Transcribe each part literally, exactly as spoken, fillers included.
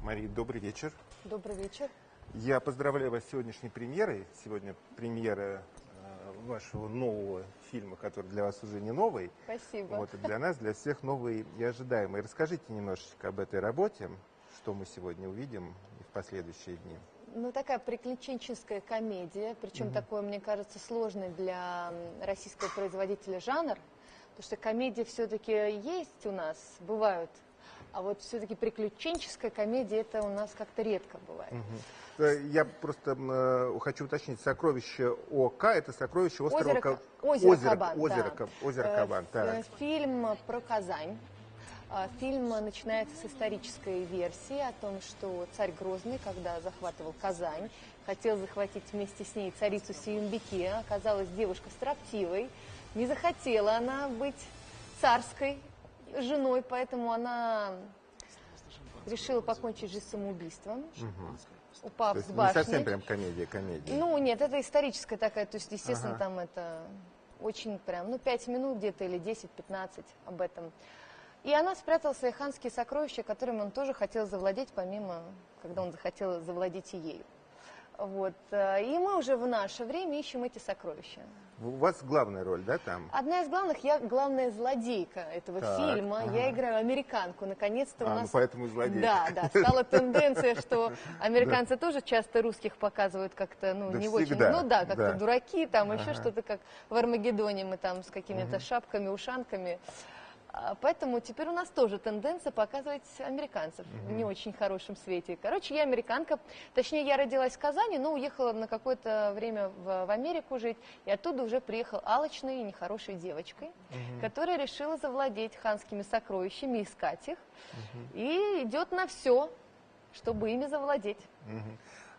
Мария, добрый вечер. Добрый вечер. Я поздравляю вас с сегодняшней премьерой. Сегодня премьера э, вашего нового фильма, который для вас уже не новый. Спасибо. Вот, и для нас, для всех новый и ожидаемый. Расскажите немножечко об этой работе, что мы сегодня увидим и в последующие дни. Ну, такая приключенческая комедия, причем угу. такой, мне кажется, сложный для российского производителя жанр, потому что комедии все-таки есть у нас, бывают. А вот все-таки приключенческая комедия, это у нас как-то редко бывает. Угу. Я просто э, хочу уточнить, «Сокровище ОК» — это «Сокровище острова Озеро, Ка... озеро, озеро Кабан». Озеро, Да. озеро Кабан. Э, фильм про Казань. Фильм начинается с исторической версии о том, что царь Грозный, когда захватывал Казань, хотел захватить вместе с ней царицу Сеюмбике. Оказалась девушка строптивой, не захотела она быть царской женой, поэтому она решила покончить жизнь самоубийством, угу. упав с башни. Не совсем прям комедия, комедия. Ну нет, это историческая такая, то есть, естественно, ага. там это очень прям, ну, пять минут где-то или десять-пятнадцать об этом. И она спрятала свои ханские сокровища, которыми он тоже хотел завладеть, помимо, когда он захотел завладеть и ею. Вот. И мы уже в наше время ищем эти сокровища. У вас главная роль, да, там? Одна из главных, я главная злодейка этого так, фильма. Ага. Я играю американку. Наконец-то а, у нас... ну поэтому злодейка. Да, да, стала тенденция, что американцы тоже часто русских показывают как-то, ну, не очень... Ну да, как-то дураки, там еще что-то, как в «Армагеддоне» мы там с какими-то шапками, ушанками. Поэтому теперь у нас тоже тенденция показывать американцев mm-hmm. в не очень хорошем свете. Короче, я американка, точнее, я родилась в Казани, но уехала на какое-то время в, в Америку жить, и оттуда уже приехала алчной и нехорошей девочкой, mm-hmm. которая решила завладеть ханскими сокровищами, искать их, mm-hmm. и идет на все, чтобы ими завладеть. Mm-hmm.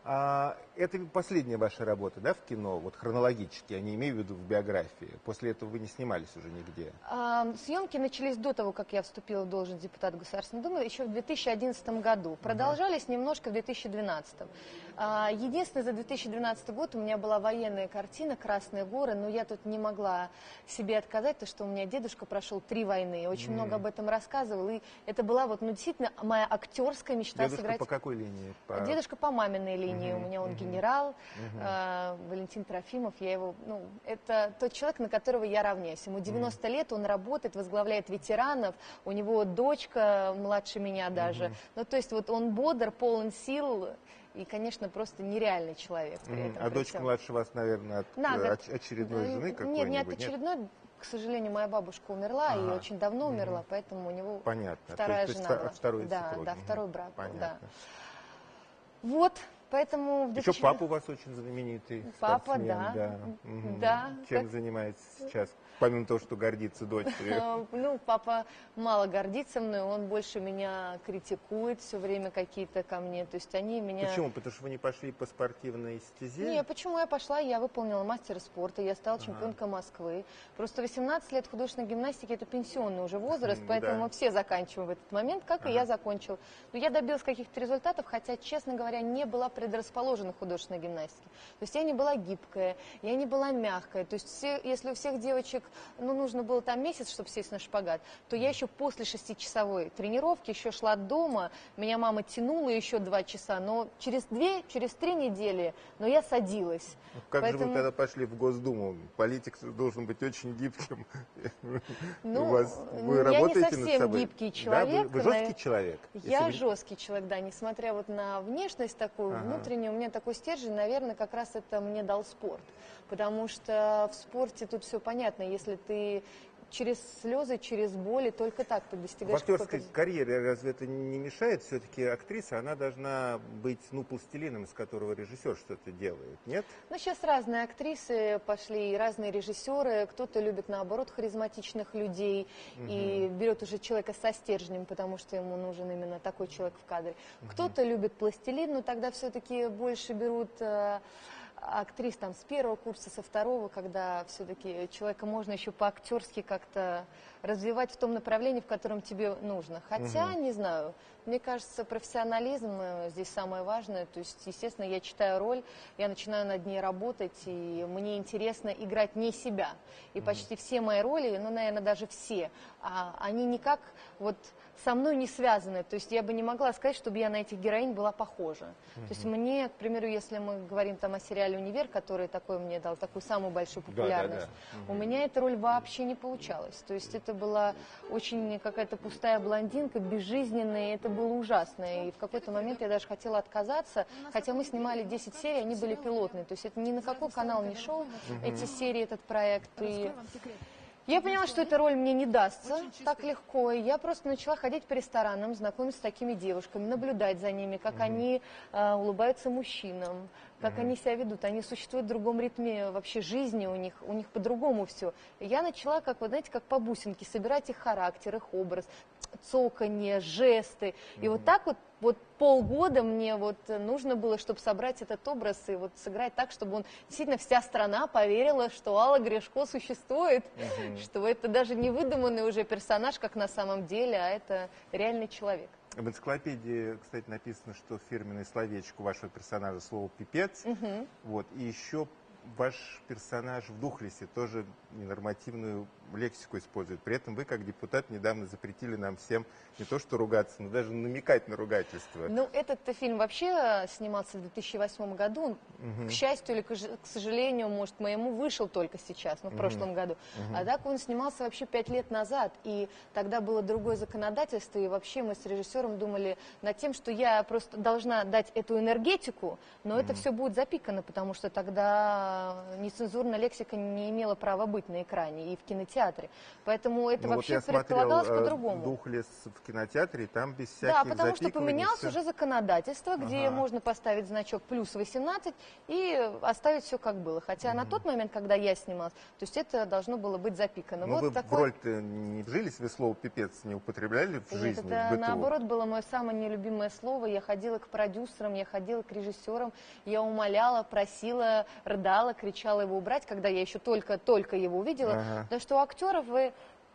А, это последняя ваша работа, да, в кино, вот хронологически, я не имею в виду в биографии. После этого вы не снимались уже нигде. А, съемки начались до того, как я вступила в должность депутата Государственной Думы, еще в две тысячи одиннадцатом году. Продолжались uh-huh. немножко в две тысячи двенадцатом. А, единственное, за две тысячи двенадцатый год у меня была военная картина «Красные горы», но я тут не могла себе отказать, потому что у меня дедушка прошел три войны, очень mm. много об этом рассказывал, и это была вот, ну, действительно моя актерская мечта. Дедушка сыграть. По какой линии? По... Дедушка по маминой линии. У меня он uh-huh. генерал, uh-huh. э, Валентин Трофимов, я его, ну, это тот человек, на которого я равняюсь. Ему девяносто uh-huh. лет, он работает, возглавляет ветеранов, у него дочка младше меня даже. Uh-huh. Ну, то есть вот он бодр, полон сил и, конечно, просто нереальный человек. При uh-huh. этом, а при дочка всем. младше вас, наверное, от Надо. очередной жены какой-нибудь? Нет, не от очередной. Нет? К сожалению, моя бабушка умерла, ага. и очень давно умерла, угу. поэтому у него Понятно. вторая то есть, жена то есть, была. Второй да, супруги. да, второй брак. Понятно. Да. Вот, поэтому... Еще папа у вас очень знаменитый. Папа, спортсмен, да. да. Угу. да. Чем как... занимается сейчас? Помимо того, что гордится дочерью. Ну, папа мало гордится мной, он больше меня критикует все время какие-то ко мне. То есть они меня... Почему? Потому что вы не пошли по спортивной стезе? Не, почему я пошла? Я выполнила мастера спорта, я стала чемпионкой ага. Москвы. Просто восемнадцать лет художественной гимнастики — это пенсионный уже возраст, ну, поэтому да. мы все заканчиваем в этот момент, как ага. и я закончила. Но я добилась каких-то результатов, хотя, честно говоря, не была предрасположена к художественной гимнастике. То есть я не была гибкая, я не была мягкая. То есть все, если у всех девочек, ну, нужно было там месяц, чтобы сесть на шпагат, то я еще после шестичасовой тренировки еще шла дома, меня мама тянула еще два часа, но через две, через три недели, но я садилась. Как Поэтому... же вы тогда пошли в Госдуму? Политик должен быть очень гибким. Ну, у вас, вы я работаете не совсем над собой? гибкий человек. Да? Вы, вы жесткий на... человек? Я вы... жесткий человек, да, несмотря вот на внешность такую, ага. внутреннюю, у меня такой стержень, наверное, как раз это мне дал спорт. Потому что в спорте тут все понятно, если ты через слезы, через боли, только так ты достигаешь. В актерской карьере разве это не мешает? Все-таки актриса, она должна быть, ну, пластилином, из которого режиссер что-то делает, нет? Ну, сейчас разные актрисы пошли, и разные режиссеры. Кто-то любит, наоборот, харизматичных людей угу. и берет уже человека со стержнем, потому что ему нужен именно такой человек в кадре. Угу. Кто-то любит пластилин, но тогда все-таки больше берут... актрис там с первого курса, со второго, когда все-таки человека можно еще по-актерски как-то развивать в том направлении, в котором тебе нужно. Хотя, угу. не знаю, мне кажется, профессионализм здесь самое важное. То есть, естественно, я читаю роль, я начинаю над ней работать, и мне интересно играть не себя. И угу. почти все мои роли, ну, наверное, даже все, а, они не как вот со мной не связаны. То есть я бы не могла сказать, чтобы я на этих героинь была похожа. Mm-hmm. То есть мне, к примеру, если мы говорим там о сериале «Универ», который такой мне дал такую самую большую популярность, да, да, да. Mm-hmm. у меня эта роль вообще не получалась. То есть это была очень какая-то пустая блондинка, безжизненная, и это было ужасно. И в какой-то момент я даже хотела отказаться, хотя мы снимали десять серий, они были пилотные. То есть это ни на какой канал не шел, mm-hmm. эти серии, этот проект. И я поняла, что эта роль мне не дастся так легко, и я просто начала ходить по ресторанам, знакомиться с такими девушками, наблюдать за ними, как mm-hmm. они э, улыбаются мужчинам, как mm-hmm. они себя ведут, они существуют в другом ритме вообще жизни, у них, у них по-другому все. И я начала, как вы знаете, как по бусинке, собирать их характер, их образ, цоканье, жесты, mm-hmm. и вот так вот, вот полгода мне вот нужно было, чтобы собрать этот образ и вот сыграть так, чтобы он действительно вся страна поверила, что Алла Гришко существует, mm-hmm. что это даже не выдуманный уже персонаж, как на самом деле, а это реальный человек. В энциклопедии, кстати, написано, что фирменное словечко у вашего персонажа слово «пипец». Mm-hmm. Вот, и еще ваш персонаж в «Духлесе» тоже ненормативную лексику использует. При этом вы, как депутат, недавно запретили нам всем не то что ругаться, но даже намекать на ругательство. Ну, этот фильм вообще снимался в две тысячи восьмом году. Угу. К счастью или к сожалению, может, моему вышел только сейчас, ну, в угу. прошлом году. Угу. А так он снимался вообще пять лет назад. И тогда было другое законодательство. И вообще мы с режиссером думали над тем, что я просто должна дать эту энергетику, но угу. это все будет запикано, потому что тогда нецензурная лексика не имела права быть на экране и в кинотеатре. Поэтому это ну, вообще вот предполагалось по-другому. «Духлес» в кинотеатре, там без всяких Да, потому что поменялось все... уже законодательство, где ага. можно поставить значок плюс восемнадцать и оставить все как было. Хотя угу. на тот момент, когда я снималась, то есть это должно было быть запикано. Но вот вы такой... в роль-то не вжились, вы слово «пипец» не употребляли в жизни, Нет, это в быту? наоборот было мое самое нелюбимое слово. Я ходила к продюсерам, я ходила к режиссерам, я умоляла, просила, рыдала, кричала его убрать, когда я еще только-только его увидела. Ага. Потому что у актеров вы...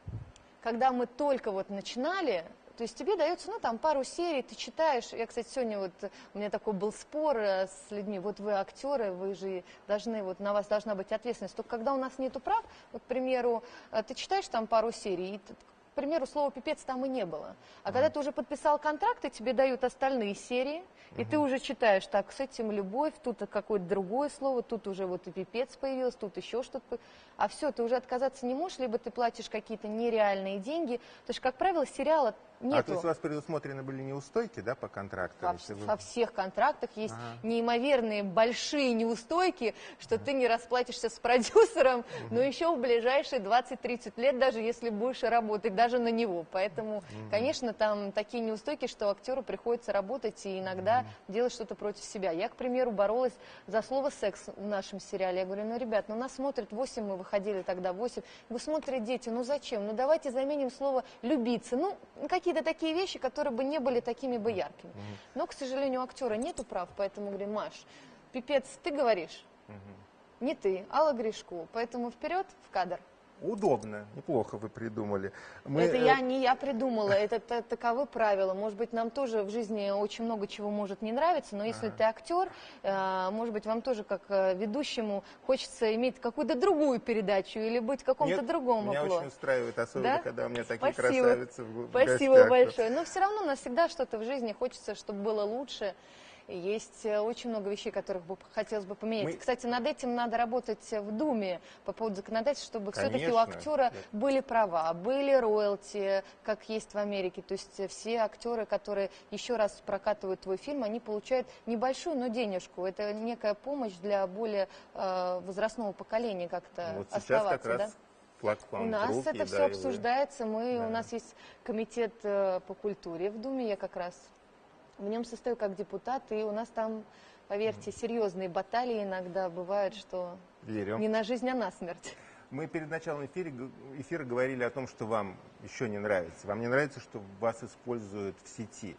Когда мы только вот начинали, то есть тебе дается, ну, там, пару серий, ты читаешь. Я, кстати, сегодня вот, у меня такой был спор с людьми, вот вы актеры, вы же должны, вот на вас должна быть ответственность. Только когда у нас нету прав, вот, к примеру, ты читаешь там пару серий, и ты, к примеру, слова «пипец» там и не было. А mm-hmm. когда ты уже подписал контракт, и тебе дают остальные серии, и mm-hmm. ты уже читаешь, так, с этим любовь, тут какое-то другое слово, тут уже вот и «пипец» появилось, тут еще что-то. А все, ты уже отказаться не можешь, либо ты платишь какие-то нереальные деньги. Потому что, как правило, сериала нету. А то есть у вас предусмотрены были неустойки, да, по контрактам? Во, вы... во всех контрактах есть ага. неимоверные большие неустойки, что ага. ты не расплатишься с продюсером, ага. но еще в ближайшие двадцать-тридцать лет, даже если будешь работать даже на него. Поэтому, ага. конечно, там такие неустойки, что актеру приходится работать и иногда ага. делать что-то против себя. Я, к примеру, боролась за слово «секс» в нашем сериале. Я говорю, ну, ребят, ну нас смотрят восемь, мы выходили тогда восемь. Вы смотрите дети, ну зачем? Ну давайте заменим слово «любиться». Ну, какие-то такие вещи, которые бы не были такими бы яркими. Uh-huh. Но, к сожалению, у актера нету прав, поэтому говорю, Маш, пипец, ты говоришь, uh-huh. не ты, Алла Гришко, поэтому вперед в кадр. Удобно, неплохо вы придумали. Мы... Это я не я придумала, это, это таковы правила. Может быть, нам тоже в жизни очень много чего может не нравиться, но если ага. ты актер, э, может быть, вам тоже как э, ведущему хочется иметь какую-то другую передачу или быть в каком-то другом меня амплуа. очень устраивает, особенно, да? когда у меня такие Спасибо. красавицы в, в Спасибо гостях. большое. Но все равно у нас всегда что-то в жизни хочется, чтобы было лучше. Есть очень много вещей, которых бы хотелось бы поменять. Мы... Кстати, над этим надо работать в Думе по поводу законодательства, чтобы все-таки у актера были права, были роялти, как есть в Америке. То есть все актеры, которые еще раз прокатывают твой фильм, они получают небольшую, но денежку. Это некая помощь для более э, возрастного поколения как-то вот оставаться. Как раз... Да? У нас руки, это да, все обсуждается. Мы, да. У нас есть комитет э, по культуре в Думе, я как раз в нем состою как депутат, и у нас там, поверьте, серьезные баталии иногда бывают, что Верю. Не на жизнь, а на смерть. Мы перед началом эфира, эфира говорили о том, что вам еще не нравится. Вам не нравится, что вас используют в сети.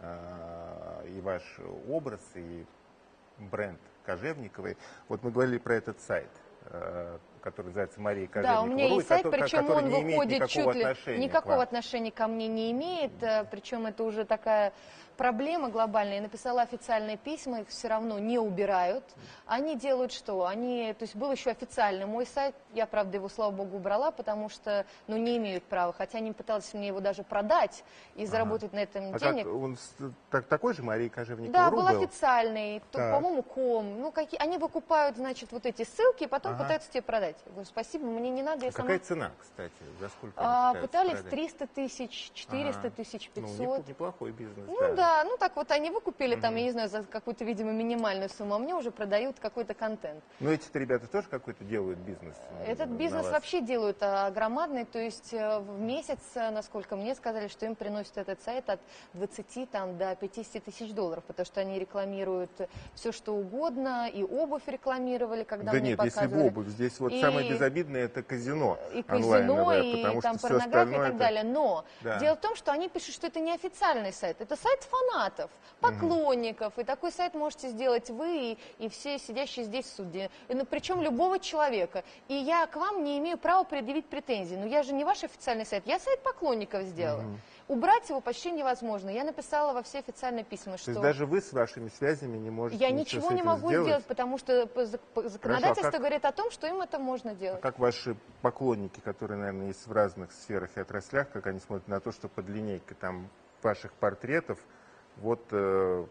Э, и ваш образ, и бренд Кожевниковой. Вот мы говорили про этот сайт. Э, который называется Мария Да, у Кожевникова. меня есть сайт, который, причем который он не имеет выходит никакого чуть ли отношения никакого к вам. отношения ко мне не имеет, причем это уже такая проблема глобальная. Я написала официальные письма, их все равно не убирают. Они делают что? Они, то есть был еще официальный мой сайт, я, правда, его, слава богу, убрала, потому что, ну, не имеют права, хотя они пытались мне его даже продать и заработать ага. на этом а денег. Как, он так, такой же Мария Кожевникова? Да, был был официальный, по-моему, ком. Ну, какие, они выкупают, значит, вот эти ссылки и потом ага. пытаются тебе продать. Я говорю, спасибо, мне не надо, я а сама... Какая цена, кстати? За сколько а, они пытались продать? триста тысяч, четыреста тысяч, пятьсот. Ну, неплохой бизнес, Ну да. да, ну так вот они выкупили угу. там, я не знаю, за какую-то, видимо, минимальную сумму, а мне уже продают какой-то контент. Но эти-то ребята тоже какой-то делают бизнес? Этот бизнес вообще делают а, громадный, то есть в месяц, насколько мне сказали, что им приносит этот сайт от двадцати там, до пятидесяти тысяч долларов, потому что они рекламируют все, что угодно, и обувь рекламировали, когда да мне нет, показывали. если в обувь, здесь вот и, самое безобидное это казино. И казино, и там порнография и так это... далее. Но да. дело в том, что они пишут, что это не официальный сайт, это сайт фанатов, поклонников, угу. и такой сайт можете сделать вы и, и все сидящие здесь в суде, и, ну, причем любого человека. И я к вам не имею права предъявить претензии, но я же не ваш официальный сайт, я сайт поклонников сделала. Угу. Убрать его почти невозможно. Я написала во все официальные письма, что... То есть даже вы с вашими связями не можете Я ничего, ничего не могу сделать? сделать, потому что законодательство Хорошо, а как... говорит о том, что им это можно делать. А как ваши поклонники, которые, наверное, есть в разных сферах и отраслях, как они смотрят на то, что под линейкой там ваших портретов вот... Э,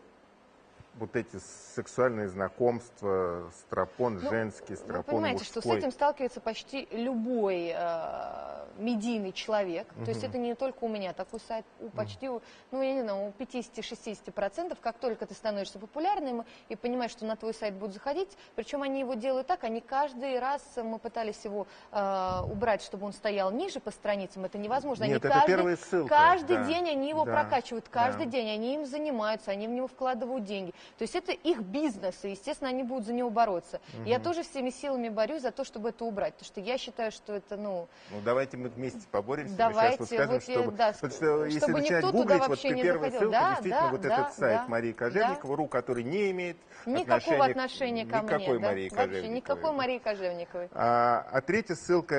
вот эти сексуальные знакомства, стропон ну, женский, стропон мужской. Вы понимаете, мужской. Что с этим сталкивается почти любой э, медийный человек. Угу. То есть это не только у меня, такой сайт у почти, угу. ну я не знаю, у пятидесяти-шестидесяти процентов, как только ты становишься популярным и понимаешь, что на твой сайт будут заходить, причем они его делают так, они каждый раз, мы пытались его э, убрать, чтобы он стоял ниже по страницам, это невозможно. Нет, они это каждый, первая ссылка. Каждый да. день они его да. прокачивают, каждый да. день они им занимаются, они в него вкладывают деньги. То есть это их бизнес, и, естественно, они будут за него бороться. Угу. Я тоже всеми силами борюсь за то, чтобы это убрать, потому что я считаю, что это, ну... Ну, давайте мы вместе поборемся. Давайте, мы сейчас вот скажем, вот чтобы... Я, да, потому что, если чтобы начинать никто гуглить, туда вот вообще не первая заходил. ссылка, Да, действительно, да, вот да, этот сайт да, Марии Кожевниковой, да. РУ, который не имеет никакого отношения, отношения ко мне. Никакой да, Марии вообще, Кожевниковой. никакой Марии Кожевниковой. А, а третья ссылка –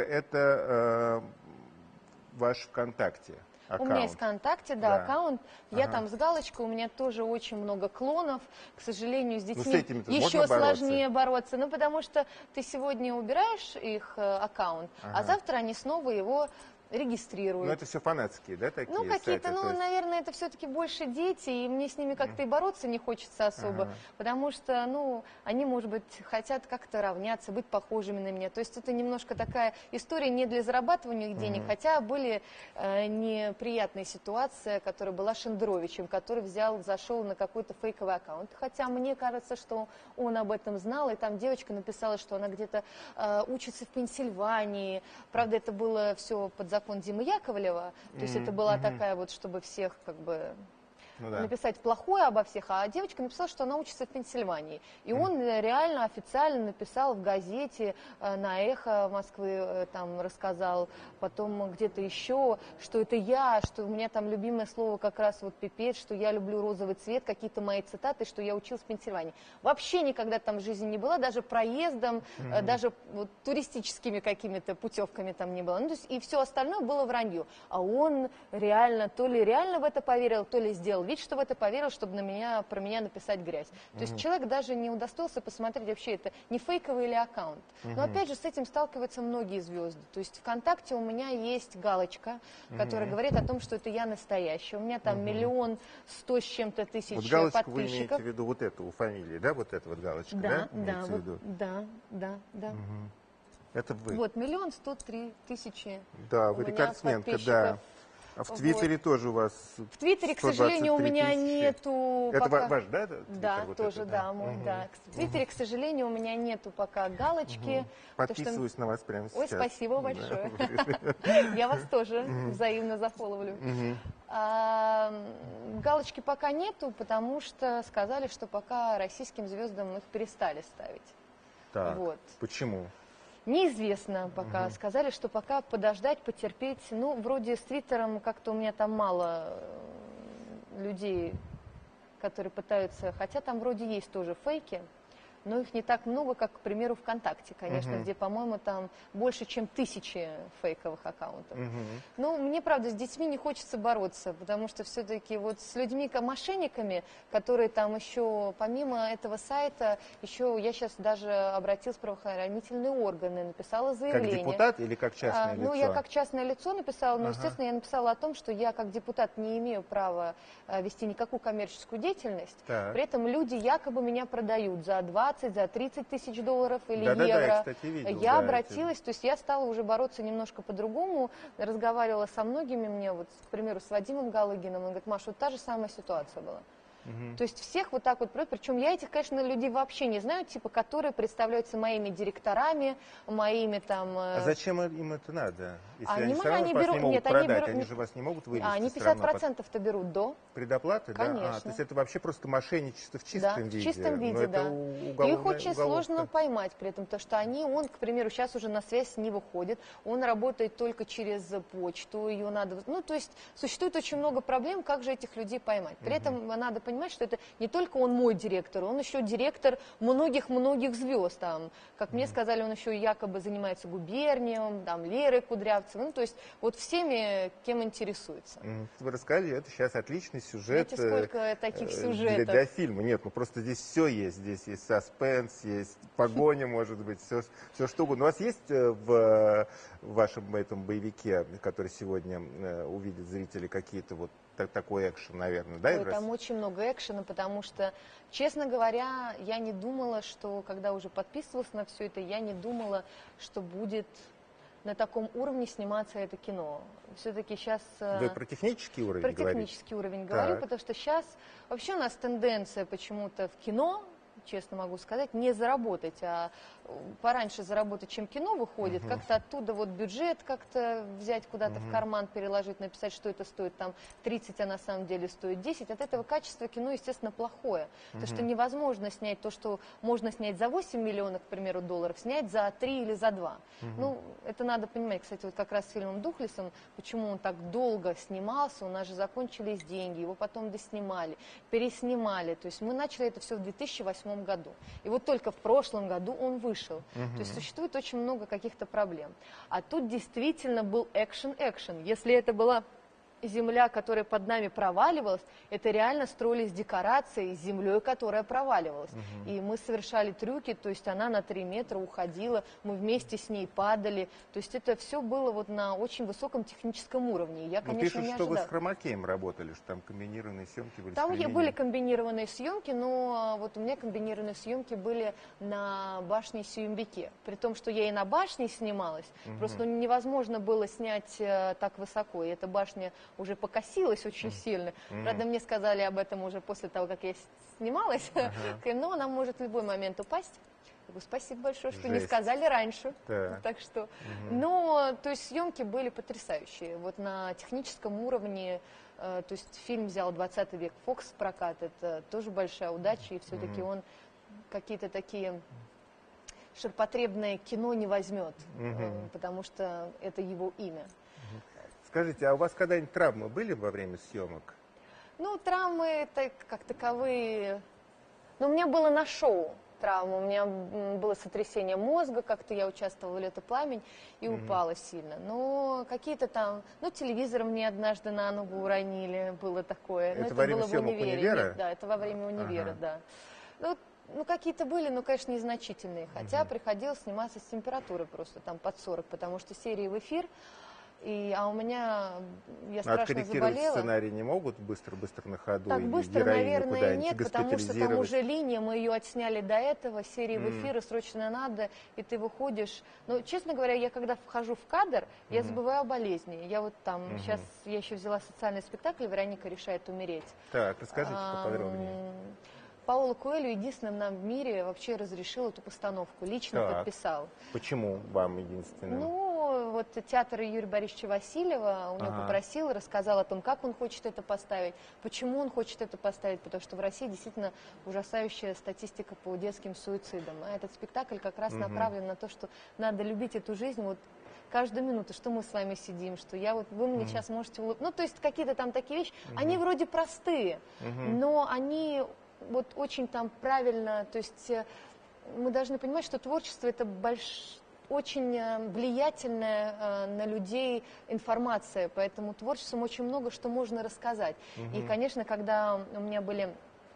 это э, ваш ВКонтакте. Аккаунт. У меня есть ВКонтакте, да, да. аккаунт. Я ага. там с галочкой, у меня тоже очень много клонов. К сожалению, с детьми ну, с еще сложнее бороться. Ну, потому что ты сегодня убираешь их э, аккаунт, ага. а завтра они снова его регистрируют. Ну, это все фанатские, да, такие Ну, какие-то, ну, есть... наверное, это все-таки больше дети, и мне с ними как-то и бороться не хочется особо, ага. потому что, ну, они, может быть, хотят как-то равняться, быть похожими на меня. То есть это немножко такая история не для зарабатывания денег, ага. хотя были э, неприятные ситуации, которая была с Шендеровичем, который взял, зашел на какой-то фейковый аккаунт. Хотя мне кажется, что он об этом знал, и там девочка написала, что она где-то э, учится в Пенсильвании. Правда, это было все под закон Димы Яковлева, то есть mm-hmm. это была mm-hmm. такая вот, чтобы всех как бы ну, да. написать плохое обо всех, а девочка написала, что она учится в Пенсильвании. И mm-hmm. он реально официально написал в газете, на «Эхо Москвы» там рассказал, потом где-то еще, что это я, что у меня там любимое слово как раз вот пипец, что я люблю розовый цвет, какие-то мои цитаты, что я училась в Пенсильвании. Вообще никогда там в жизни не была, даже проездом, mm-hmm. даже вот, туристическими какими-то путевками там не было. Ну, то есть, и все остальное было вранье. А он реально, то ли реально в это поверил, то ли сделал вид, что в это поверил, чтобы на меня, про меня написать грязь. То mm-hmm. есть человек даже не удостоился посмотреть вообще, это не фейковый или аккаунт. Mm-hmm. Но опять же с этим сталкиваются многие звезды. То есть ВКонтакте у меня есть галочка, которая mm-hmm. говорит о том, что это я настоящая. У меня там mm-hmm. миллион сто с чем-то тысяч вот галочку подписчиков. Вы имеете в виду вот эту у фамилии, да? Вот эта вот галочка, да? Да, да, вот, да, да, да. Mm-hmm. Это вы. Вот, миллион сто три тысячи. Да, вы рекордсменка, да. А в Твиттере вот. Тоже у вас В Твиттере, к сожалению, у меня тысячи. нету... Это пока... ваш, да? Твиттер, да, вот тоже, это, да, да, мой, угу. да. В Твиттере, угу. к сожалению, у меня нету пока галочки. Угу. Подписываюсь что... на вас прямо сейчас. Ой, спасибо большое. Я вас тоже взаимно зафоловлю. Галочки пока нету, потому что сказали, что пока российским звездам их перестали ставить. Так, почему? Неизвестно пока. Угу. Сказали, что пока подождать, потерпеть. Ну, вроде с Твиттером как-то у меня там мало людей, которые пытаются... Хотя там вроде есть тоже фейки. но их не так много, как, к примеру, ВКонтакте, конечно, Мгм. где, по-моему, там больше, чем тысячи фейковых аккаунтов. Мгм. Ну, мне, правда, с детьми не хочется бороться, потому что все-таки вот с людьми, ка- мошенниками, которые там еще, помимо этого сайта, еще я сейчас даже обратилась в правоохранительные органы, написала Как заявление. депутат или как частное А, лицо? Ну, я как частное лицо написала, но, Ага. естественно, я написала о том, что я как депутат не имею права а, вести никакую коммерческую деятельность. Так. При этом люди якобы меня продают за двадцать, за тридцать тысяч долларов или Да-да-да, я, евро. кстати, видел, я да, обратилась, то есть я стала уже бороться немножко по-другому, разговаривала со многими, мне вот, к примеру, с Вадимом Галыгиным, он говорит: Маша, вот та же самая ситуация была. Мгм. То есть всех вот так вот, причем я этих, конечно, людей вообще не знаю, типа, которые представляются моими директорами, моими там... А зачем им это надо? Если Они, они, они, все равно они вас берут, не могут нет, они продать, берут, они же вас не могут вывести а, они все равно пятьдесят под процентов-то берут до. предоплаты, да? А, Конечно. то есть это вообще просто мошенничество в чистом Да, виде. в чистом Но виде, это да. у- И их уголовная очень уголовка. сложно поймать при этом, то что они, он, к примеру, сейчас уже на связь не выходит, он работает только через почту, ее надо, ну, то есть существует очень много проблем, как же этих людей поймать. При этом надо понимать, что это не только он мой директор, он еще директор многих-многих звезд, там, как мне сказали, он еще якобы занимается губернием, там, Лерой Кудрявцевой, ну, то есть вот всеми, кем интересуется. Мгм. Вы рассказали, это сейчас отличный сюжет. Видите, сколько таких э, сюжетов. Для, для фильма. Нет, ну просто здесь все есть. Здесь есть саспенс, есть погоня, может быть, все, все что угодно. У вас есть э, в вашем этом боевике, который сегодня э, увидят зрители, какие-то вот так- такой экшен, наверное, да? Ой, Ирас? там очень много экшена, потому что, честно говоря, я не думала, что, когда уже подписывалась на все это, я не думала, что будет на таком уровне сниматься это кино. Все-таки сейчас... Вы про технический уровень Про говорите? технический уровень говорю, Так. потому что сейчас вообще у нас тенденция почему-то в кино, честно могу сказать, не заработать, а пораньше заработать, чем кино выходит, Мгм. как-то оттуда вот бюджет как-то взять куда-то в Мгм. карман, переложить, написать, что это стоит там тридцать, а на самом деле стоит десять. От этого качество кино, естественно, плохое. Потому что невозможно снять то, что можно снять за восемь миллионов, к примеру, долларов, снять за три или за два. Ну, это надо понимать. Кстати, вот как раз с фильмом «Духлесом», почему он так долго снимался, у нас же закончились деньги, его потом доснимали, переснимали. То есть мы начали это все в две тысячи восьмом году. И вот только в прошлом году он вышел. То есть существует очень много каких-то проблем. А тут действительно был экшен-экшен. Если это была земля, которая под нами проваливалась, это реально строились декорации с землей, которая проваливалась. Угу. И мы совершали трюки, то есть она на три метра уходила, мы вместе с ней падали. То есть это все было вот на очень высоком техническом уровне. Я, Ну, конечно, пишут, не что ожидала. вы с хромакеем работали, что там комбинированные съемки были. Там с применением- были комбинированные съемки, но вот у меня комбинированные съемки были на башне Сюембике. При том, что я и на башне снималась, угу. просто ну, невозможно было снять э, так высоко. И эта башня уже покосилась очень сильно. Mm-hmm. Правда, мне сказали об этом уже после того, как я снималась. Uh-huh. Но она может в любой момент упасть. Я говорю, спасибо большое, что Жесть. Не сказали раньше. Да. Так что, mm-hmm. Но, то есть, съемки были потрясающие. Вот на техническом уровне, э, то есть, фильм взял двадцатый век Фокс в прокат. Это тоже большая удача. И все-таки mm-hmm. он какие-то такие ширпотребное кино не возьмет, mm-hmm. э, потому что это его имя. Скажите, а у вас когда-нибудь травмы были во время съемок? Ну, травмы так, как таковые... Ну, у меня было на шоу травма. У меня было сотрясение мозга, как-то я участвовала в «Лето пламень» и mm-hmm. упала сильно. Но какие-то там... Ну, телевизор мне однажды на ногу уронили, было такое. Это но это во время было в съемок универе. универа? Нет, да, это во время универа, ага. да. Ну, ну, какие-то были, но, конечно, незначительные. Хотя mm-hmm. приходилось сниматься с температурой просто там под сорок, потому что серии в эфир... И, а у меня, я страшно откорректировать заболела. сценарий не могут быстро-быстро на ходу? Так быстро, наверное, нет, потому что там госпитализировать? уже линия, мы ее отсняли до этого, серии mm. в эфир, срочно надо, и ты выходишь. Но, честно говоря, я когда вхожу в кадр, mm. я забываю о болезни. Я вот там, mm-hmm. сейчас, я еще взяла социальный спектакль «Вероника решает умереть». Так, расскажите а, поподробнее. Паоло Коэльо единственным нам в мире вообще разрешил эту постановку, лично так. подписал. Почему вам единственным? Ну, вот театр Юрия Борисовича Васильева у него ага. попросил, рассказал о том, как он хочет это поставить, почему он хочет это поставить, потому что в России действительно ужасающая статистика по детским суицидам. А этот спектакль как раз угу. направлен на то, что надо любить эту жизнь, вот каждую минуту, что мы с вами сидим, что я вот, вы мне mm-hmm. сейчас можете улыбнуться. Ну, то есть какие-то там такие вещи, mm-hmm. они вроде простые, mm-hmm. но они вот очень там правильно, то есть мы должны понимать, что творчество это больш... очень э, влиятельная э, на людей информация, поэтому творчеством очень много что можно рассказать. Угу. И, конечно, когда у меня были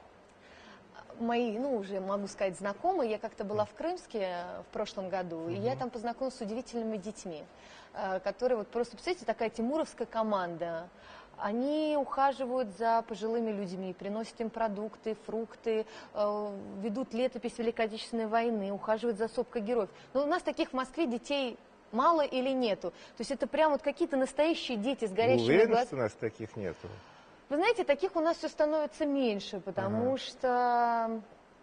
мои, ну, уже могу сказать, знакомые, я как-то была в Крымске в прошлом году, угу. и я там познакомилась с удивительными детьми, э, которые вот просто, представляете, такая тимуровская команда. Они ухаживают за пожилыми людьми, приносят им продукты, фрукты, э, ведут летопись Великой Отечественной войны, ухаживают за сопкой героев. Но у нас таких в Москве детей мало или нету. То есть это прям вот какие-то настоящие дети с горящими глазами. Вы уверены, глазами. что у нас таких нету? Вы знаете, таких у нас все становится меньше, потому ага. что,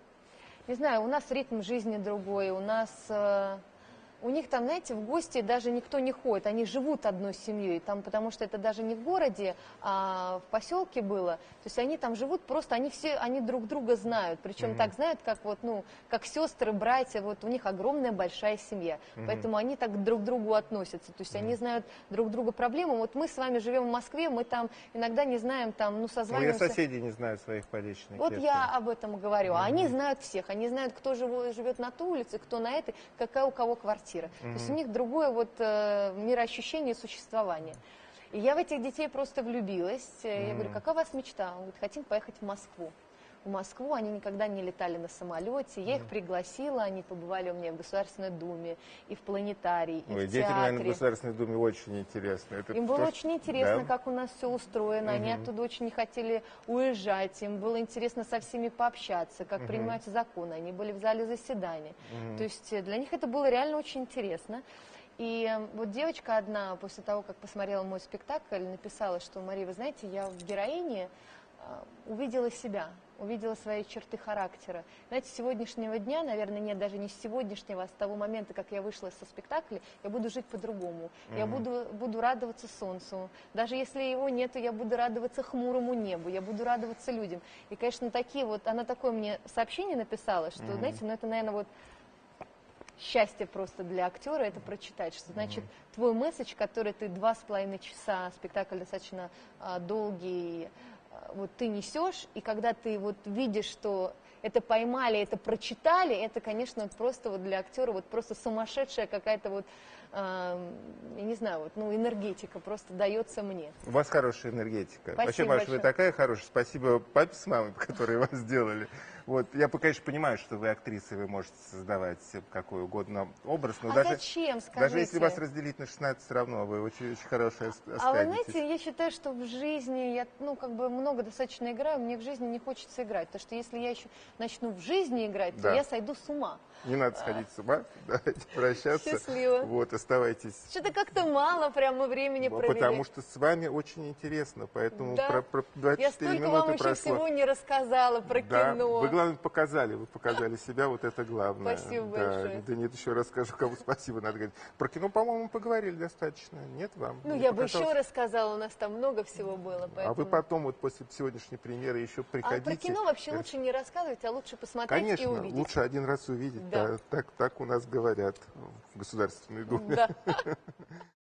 не знаю, у нас ритм жизни другой, у нас... Э, У них там, знаете, в гости даже никто не ходит, они живут одной семьей, там, потому что это даже не в городе, а в поселке было. То есть они там живут, просто они все, они друг друга знают, причем mm-hmm. так знают, как вот, ну, как сестры, братья, вот у них огромная большая семья, mm-hmm. поэтому они так друг к другу относятся, то есть mm-hmm. они знают друг друга проблемы. Вот мы с вами живем в Москве, мы там иногда не знаем, там, ну, созваниваемся. Ну, я соседи не знаю своих поличных. Вот если... я об этом и говорю, а mm-hmm. они знают всех, они знают, кто живет на той улице, кто на этой, какая у кого квартира. Mm-hmm. То есть у них другое вот э, мироощущение существования. И я в этих детей просто влюбилась. Mm-hmm. Я говорю, какая у вас мечта? Он говорит, хотим поехать в Москву. В Москву они никогда не летали на самолете. Я mm-hmm. их пригласила, они побывали у меня в Государственной Думе, и в планетарии, и Ой, в дети, театре. наверное, в Государственной Думе очень интересно. Это им было то, очень интересно, да? как у нас все устроено. Mm-hmm. Они оттуда очень не хотели уезжать. Им было интересно со всеми пообщаться, как mm-hmm. принимаются законы. Они были в зале заседаний. Mm-hmm. То есть для них это было реально очень интересно. И вот девочка одна, после того, как посмотрела мой спектакль, написала, что, Мария, вы знаете, я в героине увидела себя, увидела свои черты характера. Знаете, с сегодняшнего дня, наверное, нет, даже не с сегодняшнего, а с того момента, как я вышла со спектакля, я буду жить по-другому. Mm-hmm. Я буду, буду радоваться солнцу. Даже если его нету, я буду радоваться хмурому небу, я буду радоваться людям. И, конечно, такие вот, она такое мне сообщение написала, что, mm-hmm. знаете, ну это, наверное, вот счастье просто для актера это прочитать, что значит mm-hmm. твой месседж, который ты два с половиной часа, спектакль достаточно а, долгий, а, вот ты несешь, и когда ты вот видишь, что это поймали, это прочитали, это, конечно, вот просто вот для актера вот просто сумасшедшая какая-то вот, а, я не знаю, вот, ну, энергетика просто дается мне. У вас хорошая энергетика. Спасибо Вообще, Маша, большое. вы такая хорошая. Спасибо папе с мамой, которые вас сделали. Вот. Я, конечно, понимаю, что вы актриса, вы можете создавать какой угодно образ, но а даже, зачем, скажите? даже если вас разделить на шестнадцать, все равно вы очень, очень хорошая останетесь. А вы знаете, я считаю, что в жизни я, ну, как бы много достаточно играю, мне в жизни не хочется играть, потому что если я еще начну в жизни играть, то да. я сойду с ума. Не надо сходить с ума, давайте прощаться. Счастливо. Вот, оставайтесь. Что-то как-то мало прямо времени провели. Потому что с вами очень интересно, поэтому да. про, про двадцать четыре я столько минуты вам прошло. еще всего не рассказала про да. кино. Вы, главное, показали, вы показали себя, вот это главное. Спасибо да. большое. Да нет, еще расскажу, кому спасибо надо говорить. Про кино, по-моему, поговорили достаточно, нет вам? Ну, Мне я показалось... бы еще рассказала, у нас там много всего было. Поэтому... А вы потом, вот после сегодняшней премьеры, еще приходите. А про кино вообще лучше не рассказывать, а лучше посмотреть Конечно, и увидеть. Конечно, лучше один раз увидеть, да. Да, так, так у нас говорят в Государственной Думе. Да.